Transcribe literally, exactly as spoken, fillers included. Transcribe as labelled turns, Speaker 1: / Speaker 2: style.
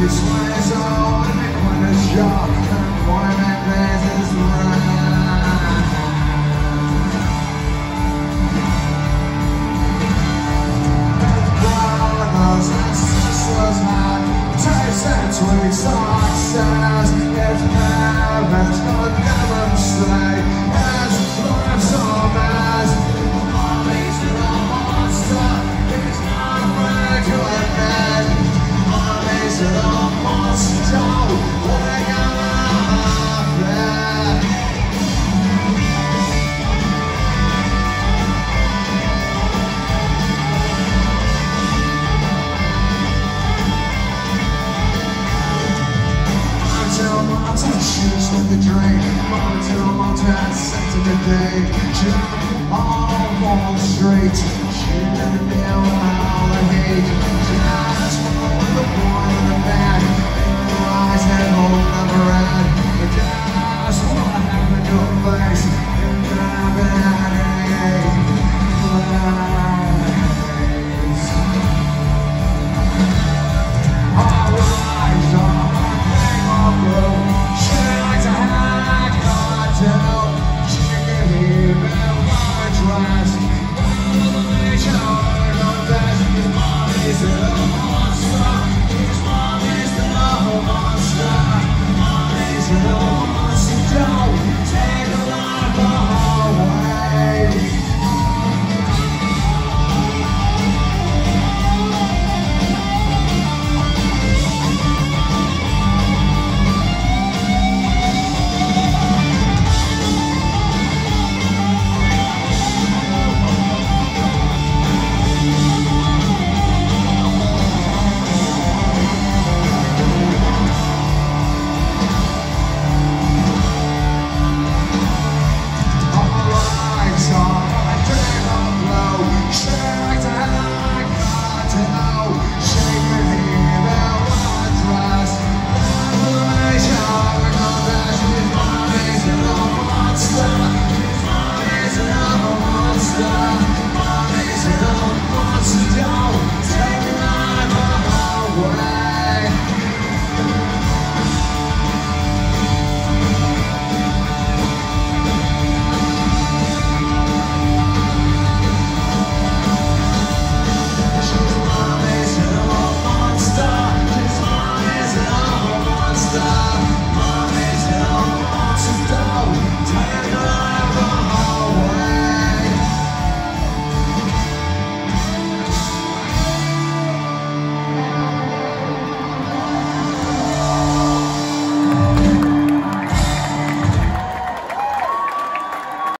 Speaker 1: This one is all in when it's job. Employment raises rent. Brothers and sisters had taste and sweet success. Its parents could demonstrate as lives are mass. Mommy's a monster. It's not afraid to admit. Mommy's a monster. We're gonna have it. Until Mountain shoots with the drink. Until Mountain set to the day. Jump on Wall Street. She didn't know how I hate.